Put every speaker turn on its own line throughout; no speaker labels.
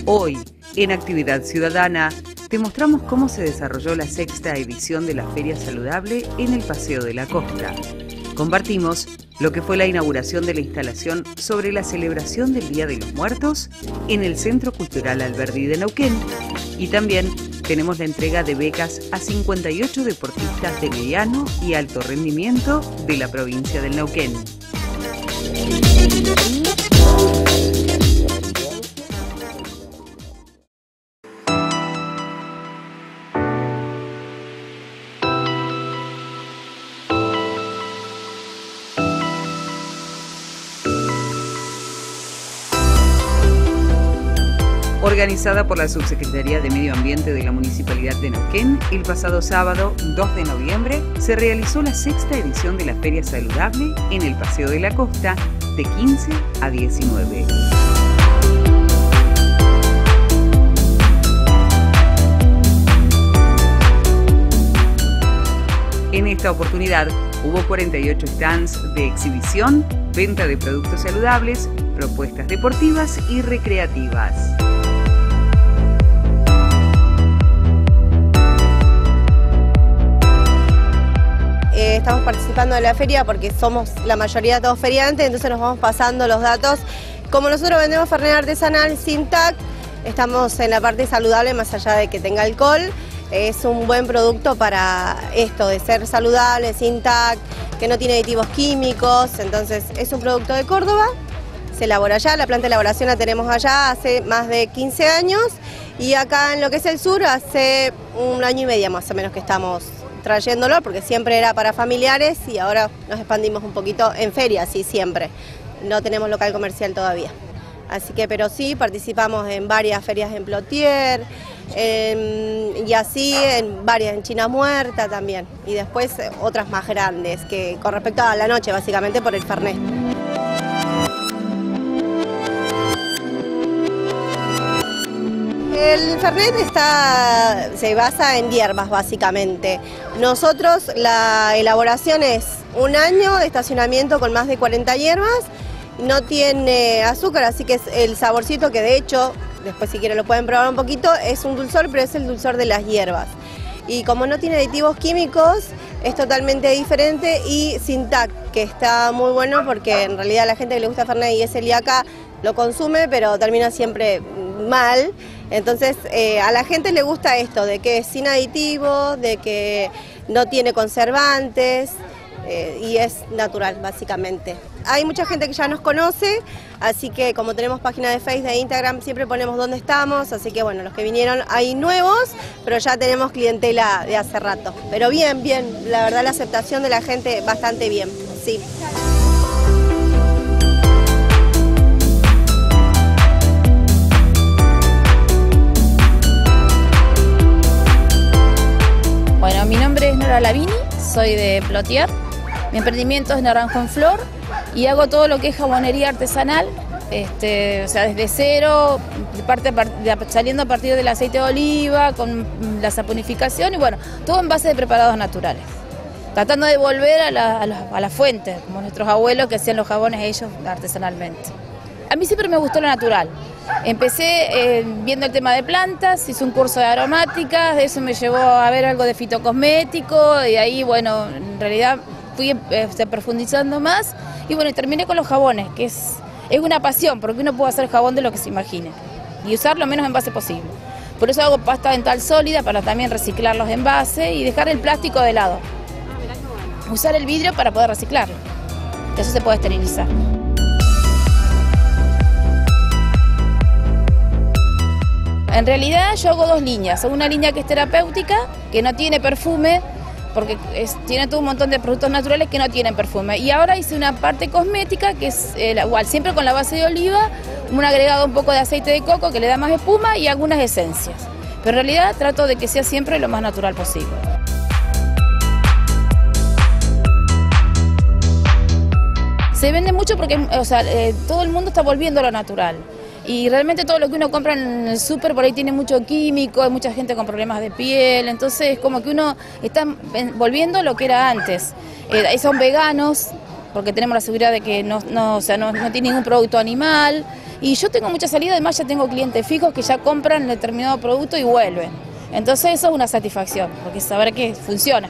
Hoy, en Actividad Ciudadana, te mostramos cómo se desarrolló la 6ª edición de la Feria Saludable en el Paseo de la Costa. Compartimos lo que fue la inauguración de la instalación sobre la celebración del Día de los Muertos en el Centro Cultural Alberdi de Neuquén, y también tenemos la entrega de becas a 58 deportistas de mediano y alto rendimiento de la provincia del Neuquén. Organizada por la Subsecretaría de Medio Ambiente de la Municipalidad de Neuquén, el pasado sábado 2 de noviembre se realizó la 6ª edición de la Feria Saludable en el Paseo de la Costa de 15 a 19. En esta oportunidad hubo 48 stands de exhibición, venta de productos saludables, propuestas deportivas y recreativas.
Estamos participando de la feria porque somos la mayoría todos feriantes, entonces nos vamos pasando los datos. Como nosotros vendemos Fernet artesanal sin TAC, estamos en la parte saludable más allá de que tenga alcohol. Es un buen producto para esto de ser saludable, sin TAC, que no tiene aditivos químicos. Entonces es un producto de Córdoba, se elabora allá, la planta de elaboración la tenemos allá hace más de 15 años y acá en lo que es el sur hace un año y medio más o menos que estamos trayéndolo, porque siempre era para familiares y ahora nos expandimos un poquito en ferias, sí, siempre. No tenemos local comercial todavía. Así que, pero sí, participamos en varias ferias en Plotier, y así en varias en China Muerta también. Y después otras más grandes, que con respecto a la noche, básicamente por el Fernet. El Fernet se basa en hierbas básicamente. Nosotros la elaboración es un año de estacionamiento con más de 40 hierbas, no tiene azúcar, así que es el saborcito que de hecho, después si quieren lo pueden probar un poquito, es un dulzor, pero es el dulzor de las hierbas. Y como no tiene aditivos químicos, es totalmente diferente y sin TAC, que está muy bueno porque en realidad la gente que le gusta Fernet y es celíaca lo consume, pero termina siempre mal. Entonces a la gente le gusta esto, de que es sin aditivos, de que no tiene conservantes y es natural básicamente. Hay mucha gente que ya nos conoce, así que como tenemos página de Facebook, de Instagram, siempre ponemos dónde estamos, así que bueno, los que vinieron hay nuevos, pero ya tenemos clientela de hace rato. Pero bien, la verdad la aceptación de la gente bastante bien, sí.
Bueno, mi nombre es Nora Lavini, soy de Plotier, mi emprendimiento es Naranjo en Flor y hago todo lo que es jabonería artesanal, o sea, desde cero, saliendo a partir del aceite de oliva, con la saponificación y bueno, todo en base de preparados naturales. Tratando de volver a la fuente, como nuestros abuelos que hacían los jabones ellos artesanalmente. A mí siempre me gustó lo natural. Empecé viendo el tema de plantas, hice un curso de aromáticas, de eso me llevó a ver algo de fitocosmético y ahí, bueno, en realidad fui profundizando más y bueno, terminé con los jabones, que es una pasión, porque uno puede hacer jabón de lo que se imagine y usar lo menos envase posible. Por eso hago pasta dental sólida para también reciclar los envases y dejar el plástico de lado. Usar el vidrio para poder reciclarlo, eso se puede esterilizar. En realidad yo hago dos líneas, una línea que es terapéutica, que no tiene perfume, porque tiene todo un montón de productos naturales que no tienen perfume. Y ahora hice una parte cosmética que es igual, siempre con la base de oliva, un agregado un poco de aceite de coco que le da más espuma y algunas esencias. Pero en realidad trato de que sea siempre lo más natural posible. Se vende mucho porque todo el mundo está volviendo a lo natural. Y realmente todo lo que uno compra en el súper por ahí tiene mucho químico, hay mucha gente con problemas de piel, entonces como que uno está volviendo a lo que era antes. Son veganos, porque tenemos la seguridad de que no tiene ningún producto animal, Y yo tengo mucha salida, además ya tengo clientes fijos que ya compran determinado producto y vuelven. Entonces eso es una satisfacción, porque saber que funciona.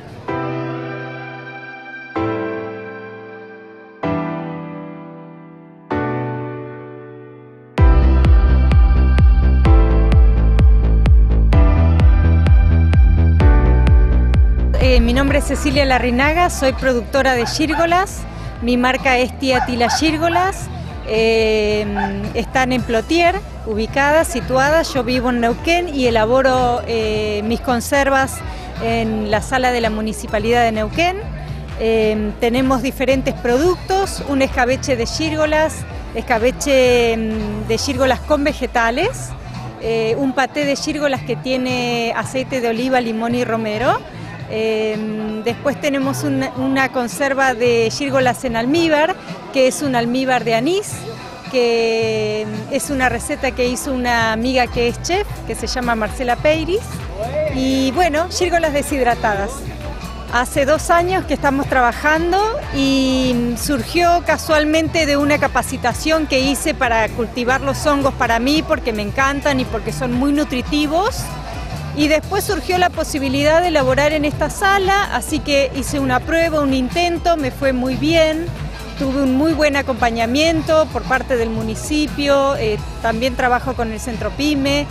Mi nombre es Cecilia Larrinaga, soy productora de gírgolas, mi marca es Tía Tila Gírgolas, están en Plotier, ubicadas, situadas, yo vivo en Neuquén y elaboro mis conservas en la sala de la Municipalidad de Neuquén. Tenemos diferentes productos, un escabeche de gírgolas con vegetales, un paté de gírgolas que tiene aceite de oliva, limón y romero. Después tenemos una conserva de gírgolas en almíbar, que es un almíbar de anís, que es una receta que hizo una amiga que es chef, que se llama Marcela Peiris. Y bueno, gírgolas deshidratadas. Hace 2 años que estamos trabajando y surgió casualmente de una capacitación que hice para cultivar los hongos para mí, porque me encantan y porque son muy nutritivos. Y después surgió la posibilidad de elaborar en esta sala, así que hice una prueba, un intento, me fue muy bien, tuve un muy buen acompañamiento por parte del municipio, también trabajo con el Centro Pyme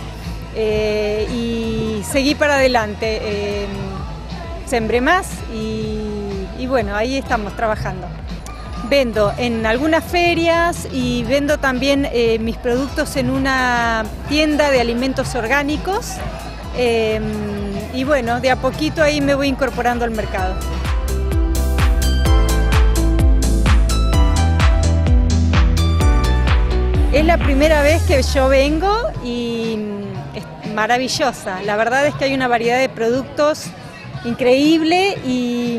y seguí para adelante, sembré más y bueno, ahí estamos trabajando. Vendo en algunas ferias y vendo también mis productos en una tienda de alimentos orgánicos. Y bueno, de a poquito ahí me voy incorporando al mercado. Es la primera vez que yo vengo y es maravillosa. La verdad es que hay una variedad de productos increíble y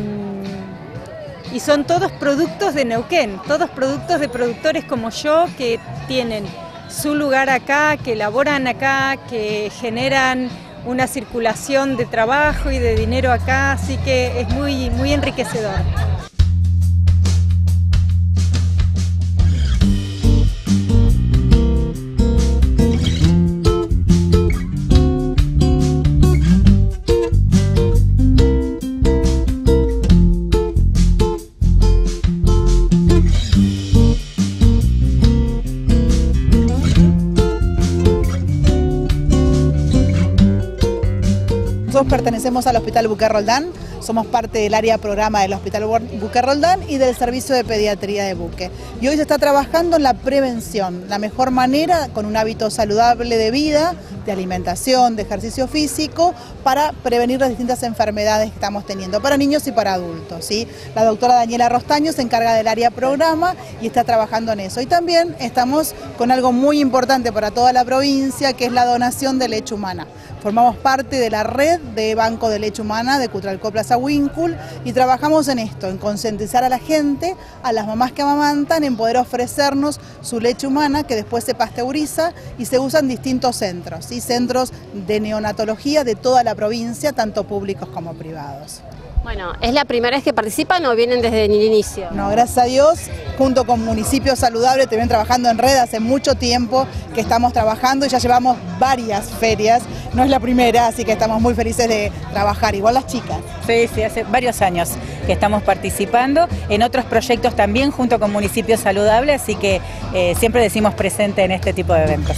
son todos productos de Neuquén, todos productos de productores como yo que tienen su lugar acá, que elaboran acá, que generan una circulación de trabajo y de dinero acá, así que es muy, muy enriquecedor.
Nosotros pertenecemos al Hospital Buquet Roldán, somos parte del área programa del Hospital Buquet Roldán y del Servicio de Pediatría de Buque. Y hoy se está trabajando en la prevención, la mejor manera con un hábito saludable de vida, de alimentación, de ejercicio físico, para prevenir las distintas enfermedades que estamos teniendo, para niños y para adultos, ¿sí? La doctora Daniela Rostaño se encarga del área programa y está trabajando en eso. Y también estamos con algo muy importante para toda la provincia, que es la donación de leche humana. Formamos parte de la red de Banco de Leche Humana de Cutralcó Plaza Huíncul y trabajamos en esto, en concientizar a la gente, a las mamás que amamantan, en poder ofrecernos su leche humana que después se pasteuriza y se usa en distintos centros, ¿sí? Centros de neonatología de toda la provincia, tanto públicos como privados.
Bueno, ¿es la primera vez que participan o vienen desde el inicio?
No, gracias a Dios, junto con Municipio Saludable, también trabajando en red hace mucho tiempo que estamos trabajando y ya llevamos varias ferias, no es la primera, así que estamos muy felices de trabajar, igual las chicas.
Sí, hace varios años que estamos participando en otros proyectos también junto con Municipio Saludable, así que siempre decimos presente en este tipo de eventos.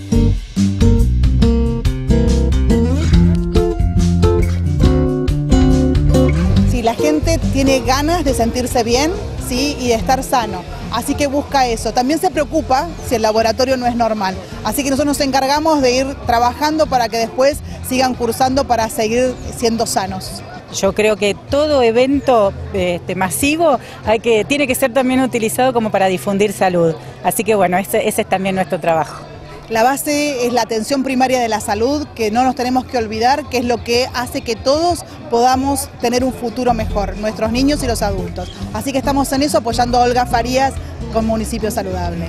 La gente tiene ganas de sentirse bien, ¿sí? Y de estar sano, así que busca eso. También se preocupa si el laboratorio no es normal, así que nosotros nos encargamos de ir trabajando para que después sigan cursando para seguir siendo sanos.
Yo creo que todo evento masivo tiene que ser también utilizado como para difundir salud, así que bueno, ese es también nuestro trabajo.
La base es la atención primaria de la salud, que no nos tenemos que olvidar, que es lo que hace que todos podamos tener un futuro mejor, nuestros niños y los adultos. Así que estamos en eso apoyando a Olga Farías con Municipio Saludable.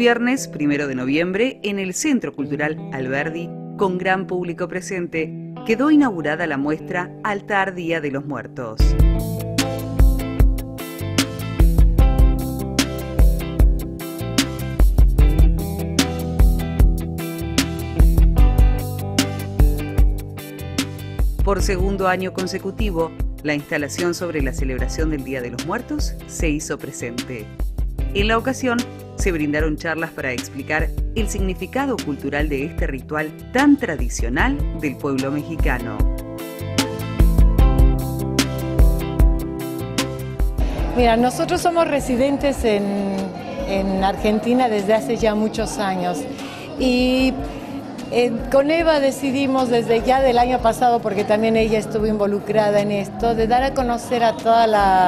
viernes 1 de noviembre, en el Centro Cultural Alberdi, con gran público presente, quedó inaugurada la muestra Altar Día de los Muertos. Por segundo año consecutivo, la instalación sobre la celebración del Día de los Muertos se hizo presente. En la ocasión, se brindaron charlas para explicar el significado cultural de este ritual tan tradicional del pueblo mexicano.
Mira, nosotros somos residentes en Argentina desde hace ya muchos años y con Eva decidimos desde ya del año pasado, porque también ella estuvo involucrada en esto, de dar a conocer a todos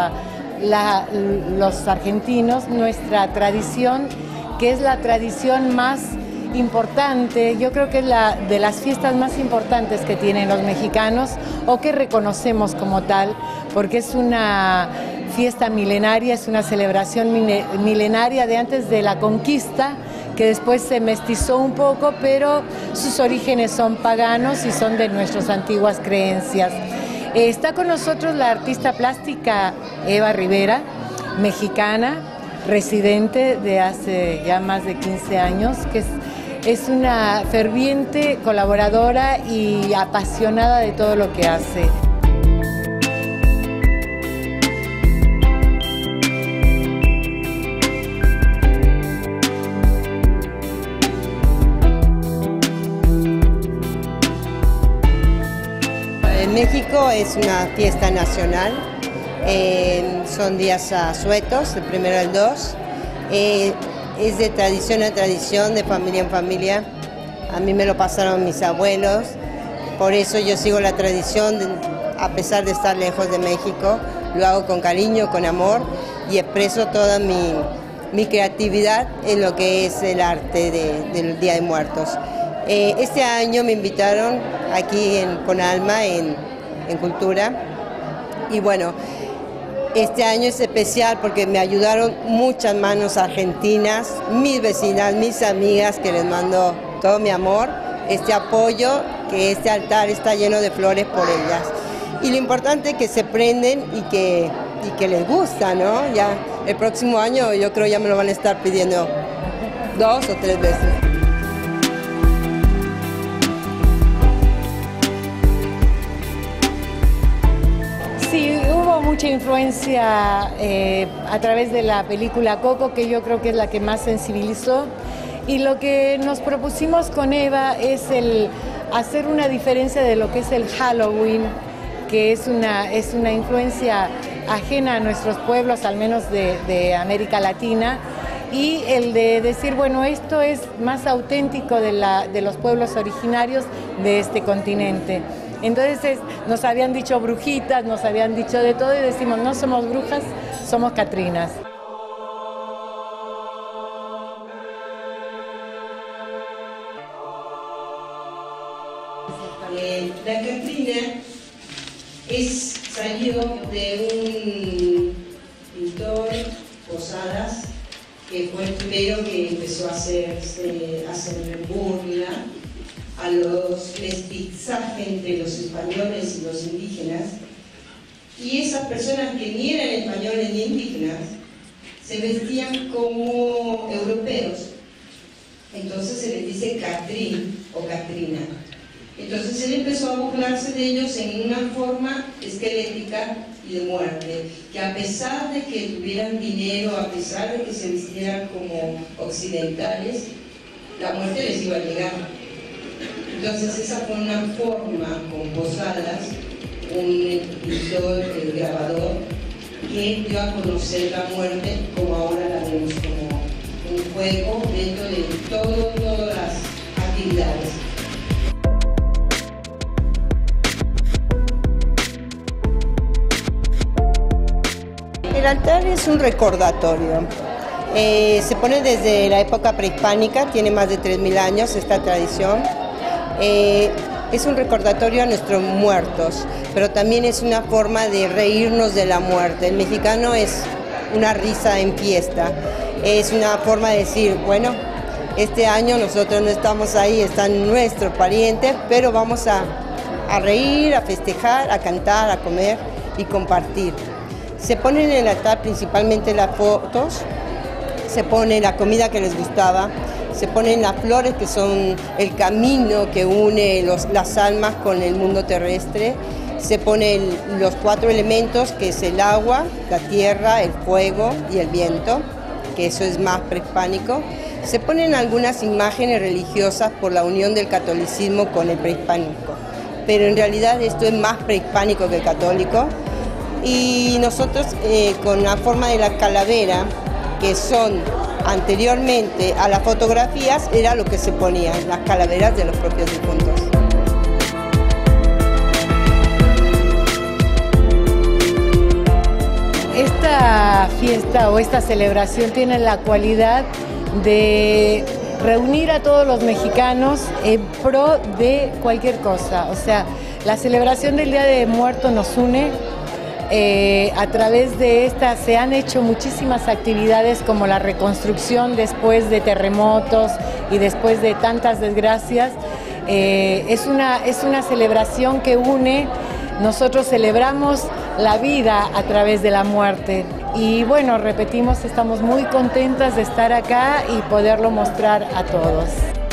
los argentinos nuestra tradición, que es la tradición más importante, yo creo que es de las fiestas más importantes que tienen los mexicanos o que reconocemos como tal, porque es una fiesta milenaria, es una celebración milenaria de antes de la conquista, que después se mestizó un poco, pero sus orígenes son paganos y son de nuestras antiguas creencias. Está con nosotros la artista plástica Eva Rivera, mexicana, residente de hace ya más de 15 años, que es una ferviente colaboradora y apasionada de todo lo que hace.
En México es una fiesta nacional, son días asuetos, del 1 al 2, es de tradición a tradición, de familia en familia. A mí me lo pasaron mis abuelos, por eso yo sigo la tradición, a pesar de estar lejos de México, lo hago con cariño, con amor y expreso toda mi creatividad en lo que es el arte del Día de Muertos. Este año me invitaron aquí con Alma en Cultura y bueno, este año es especial porque me ayudaron muchas manos argentinas, mis vecinas, mis amigas, que les mando todo mi amor, este apoyo, que este altar está lleno de flores por ellas. Y lo importante es que se prenden y que les gusta, ¿no? Ya el próximo año yo creo ya me lo van a estar pidiendo 2 o 3 veces.
Sí, hubo mucha influencia a través de la película Coco, que yo creo que es la que más sensibilizó, y lo que nos propusimos con Eva es el hacer una diferencia de lo que es el Halloween, que es una influencia ajena a nuestros pueblos, al menos de América Latina, y el de decir, bueno, esto es más auténtico de los pueblos originarios de este continente. Entonces nos habían dicho brujitas, nos habían dicho de todo y decimos, no somos brujas, somos catrinas.
La catrina salió de un pintor, Posadas, que fue el primero que empezó a hacer burla a los mestizajes entre los españoles y los indígenas, y esas personas que ni eran españoles ni indígenas se vestían como europeos, entonces se les dice Catrín o Catrina. Entonces él empezó a burlarse de ellos en una forma esquelética y de muerte, que a pesar de que tuvieran dinero, a pesar de que se vistieran como occidentales, la muerte les iba a llegar. Entonces esa fue una forma con Posadas, un pintor, el grabador, que dio a conocer la muerte como ahora la vemos, como un juego dentro de todas las actividades. El altar es un recordatorio. Se pone desde la época prehispánica, tiene más de 3000 años esta tradición. Es un recordatorio a nuestros muertos, pero también es una forma de reírnos de la muerte. El mexicano es una risa en fiesta. Es una forma de decir, bueno, este año nosotros no estamos ahí, están nuestros parientes, pero vamos a reír, a festejar, a cantar, a comer y compartir. Se ponen en el altar principalmente las fotos, se pone la comida que les gustaba, se ponen las flores que son el camino que une las almas con el mundo terrestre, se ponen los 4 elementos que es el agua, la tierra, el fuego y el viento, que eso es más prehispánico. Se ponen algunas imágenes religiosas por la unión del catolicismo con el prehispánico, pero en realidad esto es más prehispánico que católico. Y nosotros con la forma de la calavera, que son anteriormente a las fotografías, era lo que se ponía, las calaveras de los propios difuntos.
Esta fiesta o esta celebración tiene la cualidad de reunir a todos los mexicanos en pro de cualquier cosa. O sea, la celebración del Día de Muertos nos une. A través de esta se han hecho muchísimas actividades como la reconstrucción después de terremotos y después de tantas desgracias. Es una celebración que une. Nosotros celebramos la vida a través de la muerte. Y bueno, repetimos, estamos muy contentas de estar acá y poderlo mostrar a todos.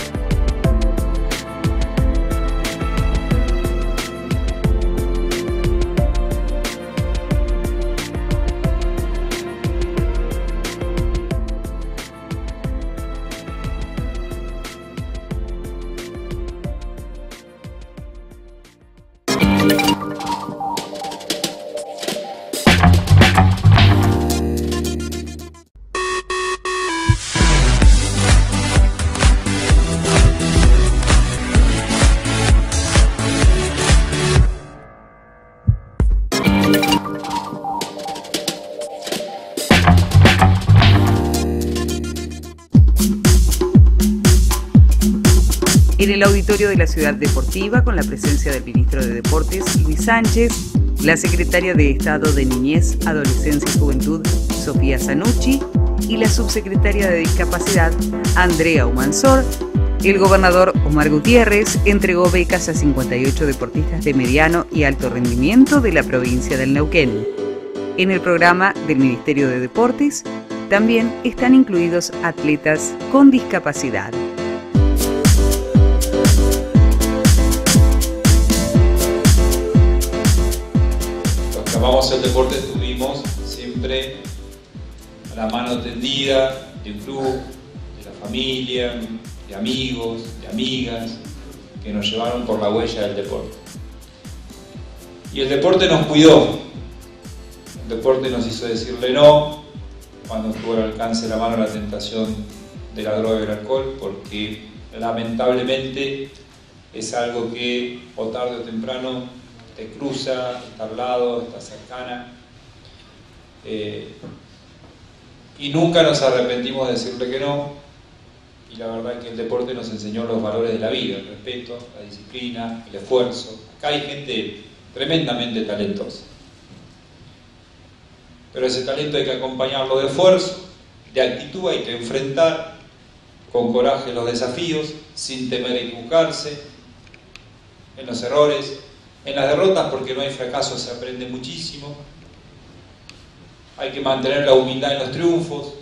En el auditorio de la Ciudad Deportiva, con la presencia del ministro de Deportes, Luis Sánchez, la secretaria de Estado de Niñez, Adolescencia y Juventud, Sofía Zanucci, y la subsecretaria de Discapacidad, Andrea Humansor, el gobernador Omar Gutiérrez entregó becas a 58 deportistas de mediano y alto rendimiento de la provincia del Neuquén. En el programa del Ministerio de Deportes también están incluidos atletas con discapacidad.
Vamos al deporte, tuvimos siempre la mano tendida del club, de la familia, de amigos, de amigas que nos llevaron por la huella del deporte. Y el deporte nos cuidó, el deporte nos hizo decirle no cuando estuvo al alcance de la mano la tentación de la droga y el alcohol, porque lamentablemente es algo que o tarde o temprano te cruza, está al lado, está cercana, y nunca nos arrepentimos de decirle que no. Y la verdad es que el deporte nos enseñó los valores de la vida, el respeto, la disciplina, el esfuerzo. Acá hay gente tremendamente talentosa, pero ese talento hay que acompañarlo de esfuerzo, de actitud, hay que enfrentar con coraje los desafíos, sin temer a equivocarse, en los errores, en las derrotas, porque no hay fracaso, se aprende muchísimo. Hay que mantener la humildad en los triunfos.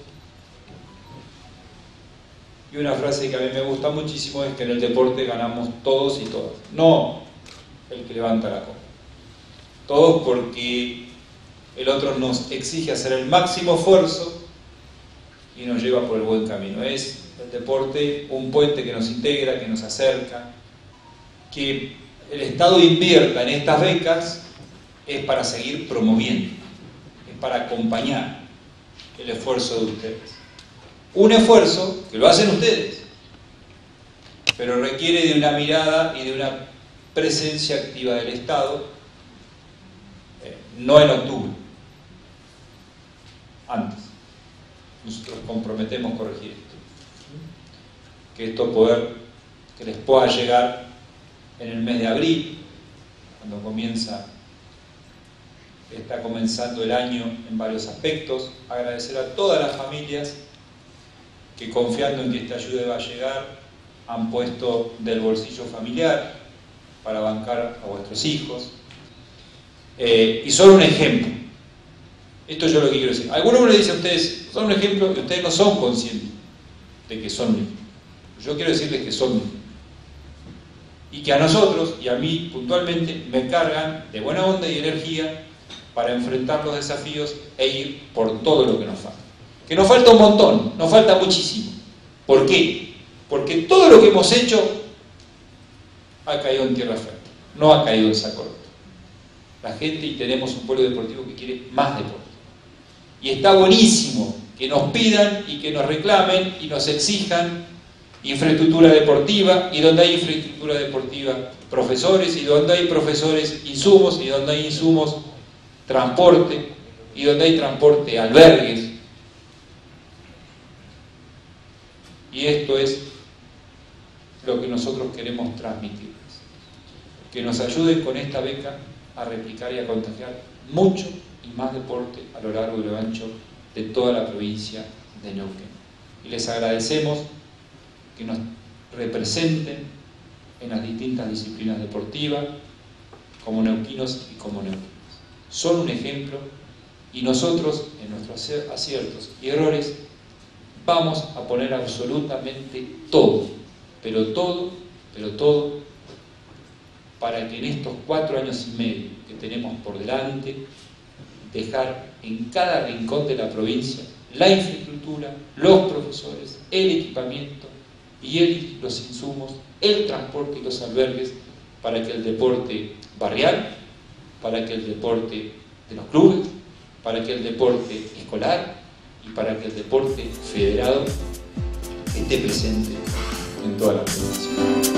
Y una frase que a mí me gusta muchísimo es que en el deporte ganamos todos y todas, no el que levanta la copa. Todos, porque el otro nos exige hacer el máximo esfuerzo y nos lleva por el buen camino. Es el deporte un puente que nos integra, que nos acerca, que el Estado invierta en estas becas es para seguir promoviendo, es para acompañar el esfuerzo de ustedes. Un esfuerzo que lo hacen ustedes, pero requiere de una mirada y de una presencia activa del Estado, no en octubre, antes. Nosotros comprometemos corregir esto, que les pueda llegar en el mes de abril, cuando está comenzando el año en varios aspectos. Agradecer a todas las familias que confiando en que esta ayuda va a llegar, han puesto del bolsillo familiar para bancar a vuestros hijos. Y son un ejemplo. Esto yo lo que quiero decir. Algunos me dicen a ustedes, son un ejemplo, y ustedes no son conscientes de que son un ejemplo. Yo quiero decirles que son un ejemplo. Y que a nosotros, y a mí puntualmente, me cargan de buena onda y energía para enfrentar los desafíos e ir por todo lo que nos falta. Que nos falta un montón, nos falta muchísimo. ¿Por qué? Porque todo lo que hemos hecho ha caído en tierra fértil, no ha caído en saco roto. La gente, y tenemos un pueblo deportivo que quiere más deporte. Y está buenísimo que nos pidan y que nos reclamen y nos exijan infraestructura deportiva, y donde hay infraestructura deportiva, profesores, y donde hay profesores, insumos, y donde hay insumos, transporte, y donde hay transporte, albergues. Y esto es lo que nosotros queremos transmitirles. Que nos ayuden con esta beca a replicar y a contagiar mucho y más deporte a lo largo y lo ancho de toda la provincia de Neuquén. Y les agradecemos que nos representen en las distintas disciplinas deportivas como neuquinos y como neuquinas. Son un ejemplo, y nosotros en nuestros aciertos y errores vamos a poner absolutamente todo, pero todo, para que en estos 4 años y medio que tenemos por delante, dejar en cada rincón de la provincia la infraestructura, los profesores, el equipamiento y los insumos, el transporte y los albergues para que el deporte barrial, para que el deporte de los clubes, para que el deporte escolar y para que el deporte federado esté presente en toda la provincia.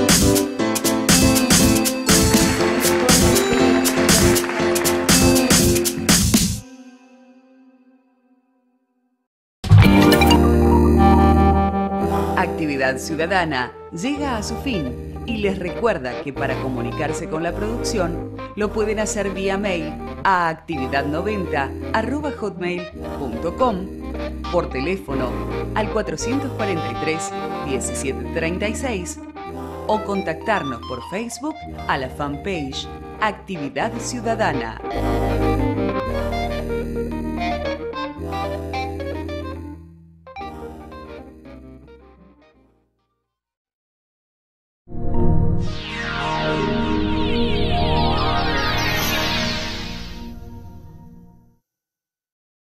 Actividad Ciudadana llega a su fin y les recuerda que para comunicarse con la producción lo pueden hacer vía mail a actividad90@hotmail.com, por teléfono al 443-1736 o contactarnos por Facebook a la fanpage Actividad Ciudadana.